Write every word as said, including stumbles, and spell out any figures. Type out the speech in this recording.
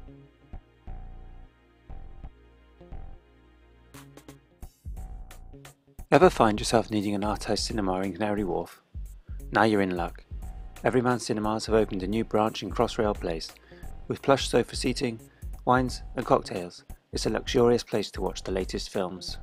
Ever find yourself needing an art-house cinema in Canary Wharf? Now you're in luck. Everyman Cinemas have opened a new branch in Crossrail Place. With plush sofa seating, wines and cocktails, it's a luxurious place to watch the latest films.